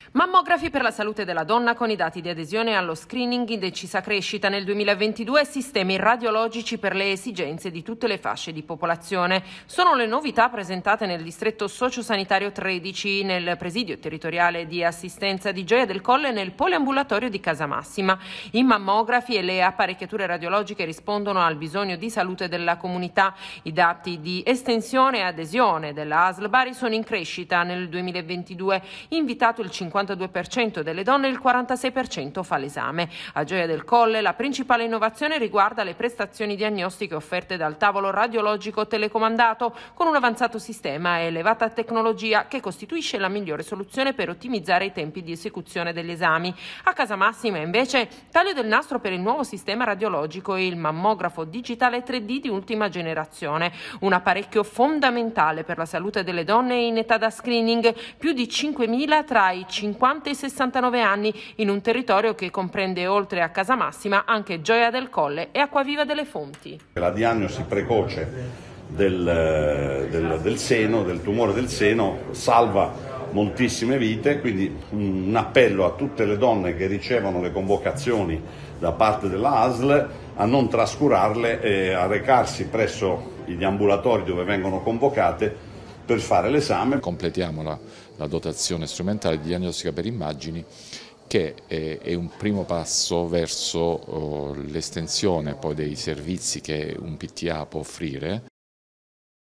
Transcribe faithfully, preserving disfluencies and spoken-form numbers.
Mammografi per la salute della donna con i dati di adesione allo screening in decisa crescita nel duemilaventidue e sistemi radiologici per le esigenze di tutte le fasce di popolazione. Sono le novità presentate nel distretto sociosanitario tredici, nel presidio territoriale di assistenza di Gioia del Colle e nel poliambulatorio di Casamassima. I mammografi e le apparecchiature radiologiche rispondono al bisogno di salute della comunità. I dati di estensione e adesione della A S L Bari sono in crescita nel duemilaventidue. Invitato il cinquantadue per cento delle donne e il quarantasei per cento fa l'esame. A Gioia del Colle la principale innovazione riguarda le prestazioni diagnostiche offerte dal tavolo radiologico telecomandato con un avanzato sistema e elevata tecnologia che costituisce la migliore soluzione per ottimizzare i tempi di esecuzione degli esami. A Casamassima invece taglio del nastro per il nuovo sistema radiologico e il mammografo digitale tre D di ultima generazione, un apparecchio fondamentale per la salute delle donne in età da screening, più di cinquemila tra i cinquanta e i sessantanove anni in un territorio che comprende oltre a Casamassima anche Gioia del Colle e Acquaviva delle Fonti. La diagnosi precoce del, del, del seno, del tumore del seno, salva moltissime vite, quindi un appello a tutte le donne che ricevono le convocazioni da parte della A S L a non trascurarle e a recarsi presso gli ambulatori dove vengono convocate per fare l'esame. Completiamo la, la dotazione strumentale di diagnostica per immagini, che è, è un primo passo verso oh, l'estensione poi dei servizi che un P T A può offrire.